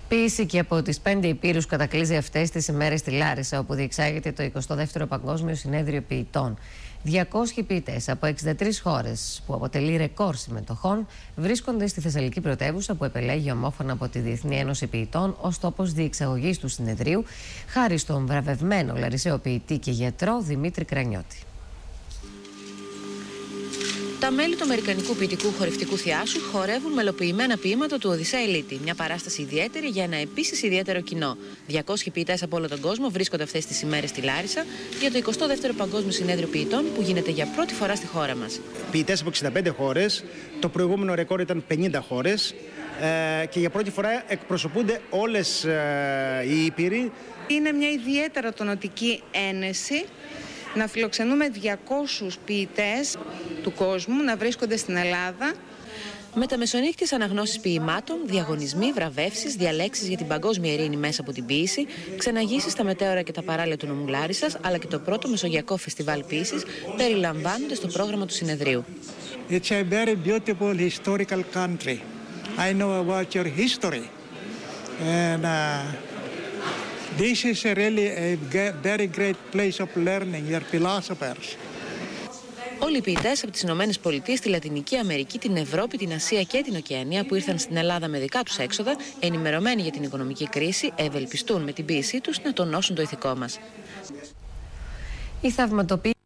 Ποίηση και από τις 5 Ηπείρους κατακλείζει αυτές τις ημέρες στη Λάρισα, όπου διεξάγεται το 22ο Παγκόσμιο Συνέδριο Ποιητών. 200 ποιητές από 63 χώρες, που αποτελεί ρεκόρ συμμετοχών, βρίσκονται στη Θεσσαλική πρωτεύουσα, που επελέγει ομόφωνα από τη Διεθνή Ένωση Ποιητών ως τόπος διεξαγωγής του συνεδρίου, χάρη στον βραβευμένο Λαρισαίο ποιητή και γιατρό Δημήτρη Κρανιώτη. Τα μέλη του Αμερικανικού Ποιητικού Χορευτικού Θιάσου χορεύουν μελοποιημένα ποίηματα του Οδυσσέα Ηλίτη. Μια παράσταση ιδιαίτερη για ένα επίσης ιδιαίτερο κοινό. 200 ποιητές από όλο τον κόσμο βρίσκονται αυτές τις ημέρες στη Λάρισα για το 22ο Παγκόσμιο Συνέδριο Ποιητών, που γίνεται για πρώτη φορά στη χώρα μας. Ποιητές από 65 χώρες. Το προηγούμενο ρεκόρ ήταν 50 χώρες. Και για πρώτη φορά εκπροσωπούνται όλες οι Ήπειροι. Είναι μια ιδιαίτερα τονωτική ένεση να φιλοξενούμε 200 ποιητές του κόσμου να βρίσκονται στην Ελλάδα. Μεταμεσονύχτιες αναγνώσεις ποιημάτων, διαγωνισμοί, βραβεύσεις, διαλέξεις για την παγκόσμια ειρήνη μέσα από την ποίηση, ξεναγήσεις στα μετέωρα και τα παράλια του νομού Λάρισσας, αλλά και το πρώτο Μεσογειακό Φεστιβάλ Ποίησης περιλαμβάνονται στο πρόγραμμα του συνεδρίου. It's a very beautiful historical country. I know about your history. And this is really a very great place of learning, your philosophers. Όλοι οι ποιητές από τις Ηνωμένες Πολιτείες, τη Λατινική Αμερική, την Ευρώπη, την Ασία και την Οκεανία, που ήρθαν στην Ελλάδα με δικά τους έξοδα, ενημερωμένοι για την οικονομική κρίση, ευελπιστούν με την ποίησή τους να τονώσουν το ηθικό μας. Η θαυματοποίηση